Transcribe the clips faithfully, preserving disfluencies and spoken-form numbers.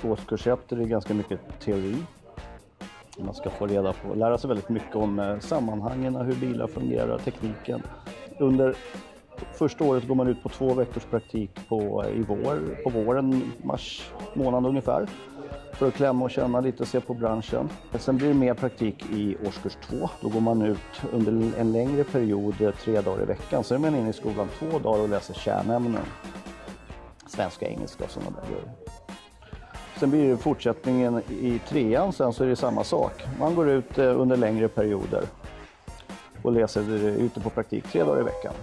Årskurs ett är det ganska mycket teori. Man ska få reda på, lära sig väldigt mycket om sammanhangen, hur bilar fungerar, tekniken. Under första året går man ut på två veckors praktik på, i vår, på våren, mars månad ungefär. För att klämma och känna lite och se på branschen. Sen blir det mer praktik i årskurs två. Då går man ut under en längre period, tre dagar i veckan. Så är man inne i skolan två dagar och läser kärnämnen. Svenska, engelska och sådana där grejer. Sen blir det fortsättningen i trean, sen så är det samma sak. Man går ut under längre perioder och läser ute på praktik tre dagar i veckan.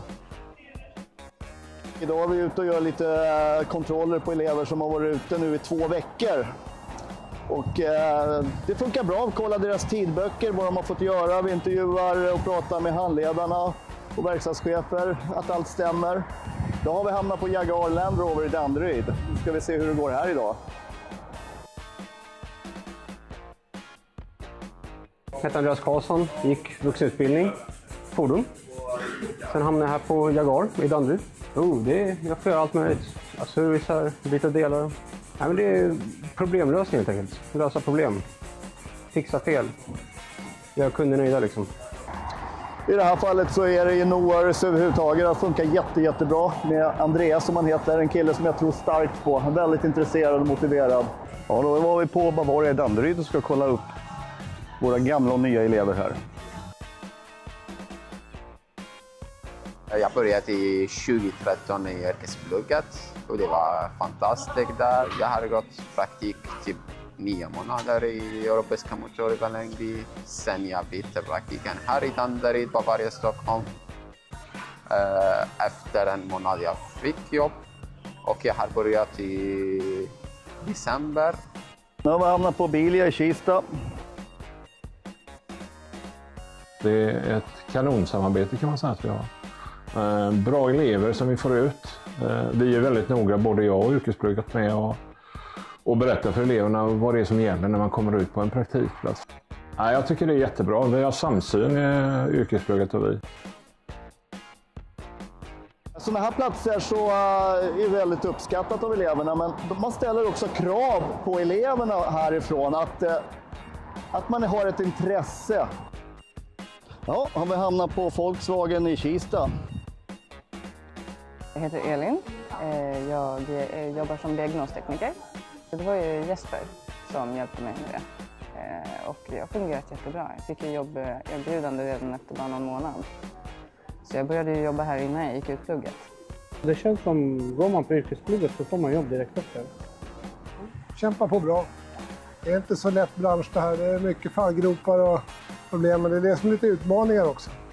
Idag är vi ute och gör lite kontroller på elever som har varit ute nu i två veckor. Och eh, det funkar bra, vi kollar deras tidböcker, vad de har fått göra. Vi intervjuar och pratar med handledarna och verkstadschefer, att allt stämmer. Då har vi hamnat på Jaguar Land Rover i Danderyd. Nu ska vi se hur det går här idag. Jag heter Andreas Karlsson, gick vuxenutbildning, fordon. Sen hamnade jag här på Jaguar i Danderyd. Oh, det är, jag får göra allt möjligt. Servicer, byta delar. Nej, men det är problemlösning helt enkelt. Lösa problem. Fixa fel. Göra kunder nöjda liksom. I det här fallet så är det ju Noars överhuvudtaget. Det funkar jätte, jättebra med Andreas som han heter. En kille som jag tror starkt på. Väldigt intresserad och motiverad. Ja, då var vi på Bavaria i Danderyd och ska kolla upp våra gamla och nya elever här. Jag började i tjugo-tretton i yrkesplugget och det var fantastiskt där. Jag hade gått praktik typ nio månader i Europeiska motorer i Vällingby. Sen jag bytte praktiken här i Danderyd, Bavaria, Stockholm. Efter en månad jag fick jobb och jag har börjat i december. Nu har vi hamnat på Bilia i Kista. Det är ett kanonsamarbete kan man säga att vi har. Bra elever som vi får ut. Vi är väldigt noga, både jag och yrkesplugget med och, och berättar för eleverna vad det är som gäller när man kommer ut på en praktikplats. Jag tycker det är jättebra. Vi har samsyn i yrkesplugget och vi. Sådana här platser så är väldigt uppskattat av eleverna, men man ställer också krav på eleverna härifrån att, att man har ett intresse. Ja, har vi hamnat på Volkswagen i Kista. Jag heter Elin. Jag jobbar som diagnostekniker. Det var ju Jesper som hjälpte mig med det. Och det har fungerat jättebra. Jag fick jobberbjudande redan efter bara någon månad. Så jag började jobba här innan jag gick ut plugget. Det känns som, går man på yrkesplugget så får man jobb direkt efter. Kämpa på bra. Det är inte så lätt bransch det här. Det är mycket fallgropar och problem, men det är det som är lite utmaningar också.